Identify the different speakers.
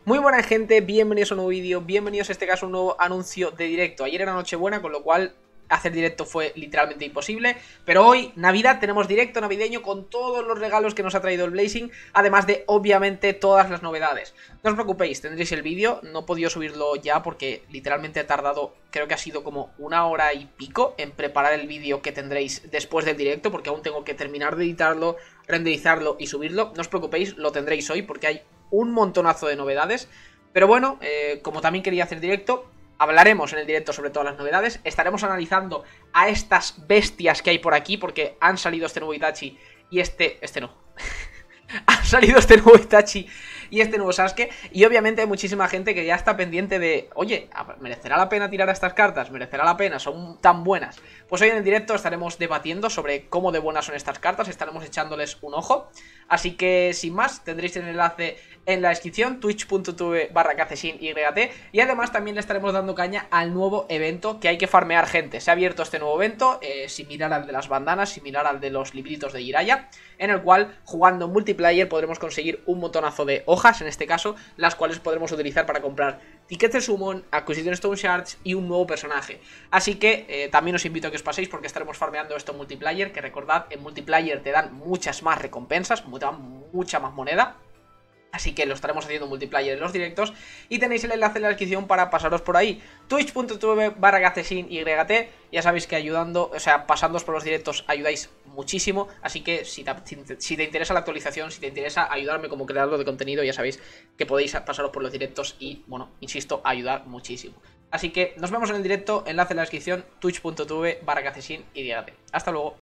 Speaker 1: Muy buena gente, bienvenidos a un nuevo vídeo, bienvenidos a este caso a un nuevo anuncio de directo. Ayer era Nochebuena, con lo cual hacer directo fue literalmente imposible, pero hoy, Navidad, tenemos directo navideño con todos los regalos que nos ha traído el Blazing, además de, obviamente, todas las novedades. No os preocupéis, tendréis el vídeo, no he podido subirlo ya porque literalmente he tardado, creo que ha sido como 1 hora y pico en preparar el vídeo que tendréis después del directo, porque aún tengo que terminar de editarlo, renderizarlo y subirlo. No os preocupéis, lo tendréis hoy porque hay un montonazo de novedades. Pero bueno, como también quería hacer directo, hablaremos en el directo sobre todas las novedades. Estaremos analizando a estas bestias que hay por aquí, porque han salido este nuevo Itachi y este no. Ha salido este nuevo Itachi y este nuevo Sasuke. Y obviamente hay muchísima gente que ya está pendiente de: oye, ¿merecerá la pena tirar a estas cartas? ¿Merecerá la pena? ¿Son tan buenas? Pues hoy en el directo estaremos debatiendo sobre cómo de buenas son estas cartas. Estaremos echándoles un ojo. Así que sin más, tendréis el enlace en la descripción, twitch.tv/KCSINYT. Y además también le estaremos dando caña al nuevo evento que hay que farmear, gente. Se ha abierto este nuevo evento, similar al de las bandanas, similar al de los libritos de Jiraiya, en el cual, jugando en multiplayer, podremos conseguir un montonazo de hojas, en este caso, las cuales podremos utilizar para comprar tickets de summon, acquisition stone shards y un nuevo personaje. Así que también os invito a que os paséis, porque estaremos farmeando esto en multiplayer, que recordad, en multiplayer te dan muchas más recompensas, te dan mucha más moneda. Así que lo estaremos haciendo en multiplayer en los directos. Y tenéis el enlace en la descripción para pasaros por ahí. Twitch.tv/KCSINYT. Ya sabéis que ayudando, o sea, pasándoos por los directos ayudáis muchísimo. Así que si te interesa la actualización, si te interesa ayudarme como creador de contenido, ya sabéis que podéis pasaros por los directos y, bueno, insisto, ayudar muchísimo. Así que nos vemos en el directo, enlace en la descripción, twitch.tv/KCSINYT. Hasta luego.